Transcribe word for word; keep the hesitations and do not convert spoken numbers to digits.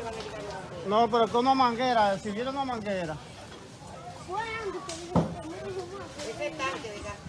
No, pero es que una manguera, si viene una manguera. Ese tanque de gas.